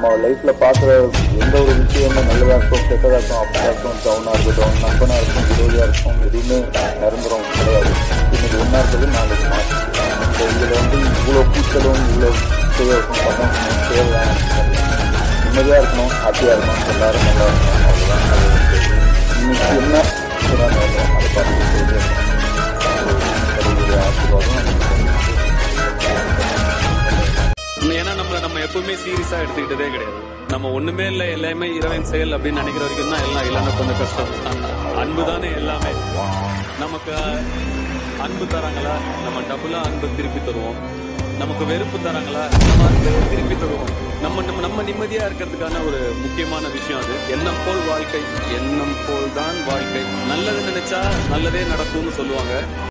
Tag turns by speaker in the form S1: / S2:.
S1: நம்ம லைஃப்ல பார்க்குற எந்த ஒரு விஷயமே நல்லதாக இருக்கும், கெட்டதாக இருக்கும், அப்படியா இருக்கும், டவுனாக இருக்கட்டும், நண்பனாக இருக்கும், விரோதியாக இருக்கும், எதுவுமே நிரந்தரம் கிடையாது. இன்னைக்கு ஒன்றா இருக்கிறது நாளைக்கு மாற்றம். ஸோ இதில் இவ்வளோ கூச்சலும் இவ்வளோ செய்யணும் பண்ணணும் தேவையான நிம்மதியாக இருக்கணும், ஹாப்பியாக இருக்கணும், எல்லாரும் நல்லா இருக்கணும். அவ்வளோதான். அது இன்னைக்கு என்ன நேரம் அதை பார்த்து செய்து ஆசீர்வாதம்.
S2: ஏன்னா நம்ம எப்பவுமே சீரியஸா எடுத்துக்கிட்டதே கிடையாது. நம்ம ஒண்ணுமே இல்லை, எல்லாமே இறைவன் செயல் அப்படின்னு நினைக்கிற வரைக்கும் தான் எல்லாம் இல்லைன்னா கொஞ்சம் கஷ்டம். அன்பு தானே எல்லாமே. நமக்கு அன்பு தராங்களா, நம்ம டபுளா அன்பு திருப்பி தருவோம். நமக்கு வெறுப்பு தராங்களா, நம்ம அன்பு திருப்பி தருவோம். நம்ம நிம்மதியா இருக்கிறதுக்கான ஒரு முக்கியமான விஷயம் அது. எண்ணம் போல் வாழ்க்கை, எண்ணம் போல் தான் வாழ்க்கை. நல்லது நினைச்சா நல்லதே நடக்கும்னு சொல்லுவாங்க.